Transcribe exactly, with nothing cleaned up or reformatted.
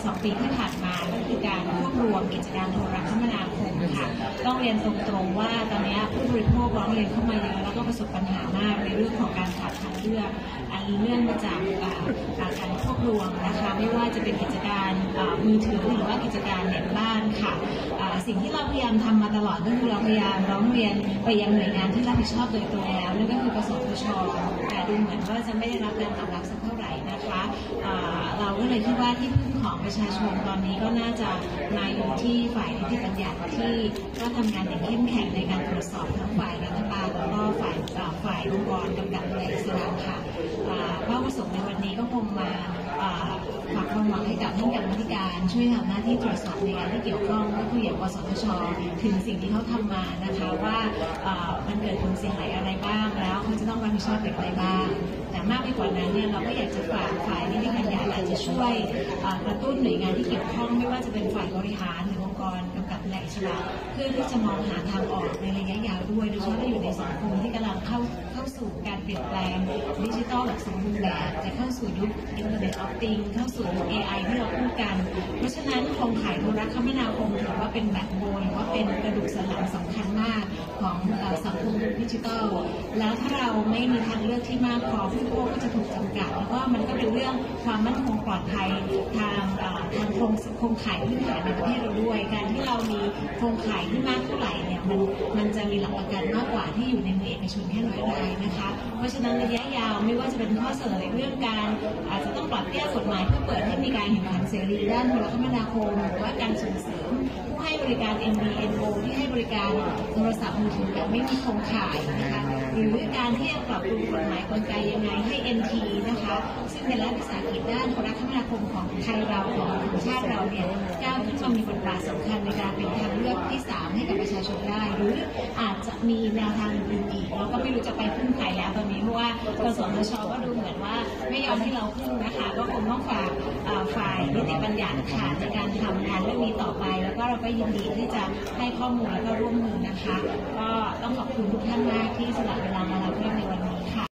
สองปีที่ผ่านมาก็คือการรวบรวมกิจการโทรคมนาคมค่ะต้องเรียนตรงๆว่าตอนนี้ผู้บริโภคร้องเรียนเข้ามาเยอะแล้วก็ประสบปัญหามากในเรื่องของการขาดทางเลือกอันเนื่องมาจากการควบรวมนะคะไม่ว่าจะเป็นกิจการมือถือหรือว่ากิจการเน็ตบ้านค่ะสิ่งที่เราพยายามทำมาตลอดก็คือเราพยายามร้องเรียนไปยังหน่วยงานที่รับผิดชอบโดยตรงแล้วนั่นก็คือกสทช.แต่ดูเหมือนว่าจะไม่ได้รับการตอบรับสักเท่าไหร่นะคะเราก็เลยคิดว่าที่พึ่งของประชาชนตอนนี้ก็น่าจะมาอยู่ที่ฝ่ายนิติบัญญัติที่ก็ทำงานอย่างเข้มแข็งในการตรวจสอบทั้งฝ่ายรัฐบาลแล้วก็ฝ่ายฝ่ายองค์กรกำกับดูแลอิสลามค่ะเป้าประสงค์ในวันนี้ก็คงมาฝากความหวังให้กับท่านกรรมธิการช่วยทำหน้าที่ตรวจสอบในงานที่เกี่ยวข้องก็คืออย่างกสทช.ถึงสิ่งที่เขาทำมานะคะว่ามันเกิดผลเสียหายอะไรบ้างแล้วเขาจะต้องรับผิดชอบอย่างไรบ้างแต่มากไปกว่านั้นเนี่ยเราก็อยากจะฝากฝ่ายนิติบัญญัติอาจจะช่วยกระตุ้นหน่วยงานที่เกี่ยวข้องไม่ว่าจะเป็นฝ่ายบริหารหรือองค์กรกำกับดูแลอิสลามเพื่อที่จะมองหาทางออกในระยะยาวด้วยโดยเฉพาะเราอยู่ในสังคมที่กำลังเข้าเข้าสู่การเปลี่ยนแปลงดิจิทัลแบบสมบูรณ์แบบจะเข้าสู่ยุค Internet of Things เข้าสู่ยุค เอ ไอ ที่เราพูดกันเพราะฉะนั้นโครงข่ายโทรคมนาคมถือว่าเป็นแบ็คโบนหรือว่าเป็นกระดูกสันหลังสำคัญมากของสังคมดิจิทัลแล้วถ้าเราไม่มีทางเลือกที่มากพอผู้บริโภคก็จะถูกจำกัดแล้วก็มันก็เป็นเรื่องความมั่นคงปลอดภัยทางทางโครงโครงข่ายพื้นฐานในประเทศเราด้วยการที่เรามีโครงข่ายที่มากเท่าไหร่เนี่ยมันมันจะมีหลักประกันมากกว่าที่อยู่ในมือเอกชนแค่น้อยรายนะคะเพราะฉะนั้นระยะยาวไม่ว่าจะเป็นข้อเสนอเรื่องการอาจจะต้องปรับแก้กฎหมายเพื่อเปิดให้มีการแข่งขันเสรีด้านโทรคมนาคมหรือว่าการส่งเสริมผู้ให้บริการ เอ็ม ดี เอ็น โอ ที่ให้บริการโทรศัพท์มือถือแบบไม่มีโครงข่ายนะคะหรือการที่จะปรับปรุงกฎหมายกลไกยังไงให้ เอ็น ที นะคะซึ่งเป็นรัฐวิสาหกิจด้านโทรคมนาคมของไทยเราของชาติเราเนี่ยก้าวขึ้นมามีบทบาทสำคัญในการเป็นทางเลือกที่สามให้กับประชาชนได้หรืออาจจะมีแนวทางอื่นอีกเราก็ไม่รู้จะไปพึ่งใครแล้วตอนนี้เพราะว่ากสทช.ก็ดูเหมือนว่าไม่ยอมให้เราพึ่งนะคะก็คงต้องฝากฝ่ายนิติบัญญัติค่ะในการทำงานเรื่องนี้ต่อไปแล้วก็เราก็ยินดีที่จะให้ข้อมูลและก็ร่วมมือนะคะก็ต้องขอบคุณทุกท่านมากที่สละเวลามารับเรื่องในวันนี้ค่ะ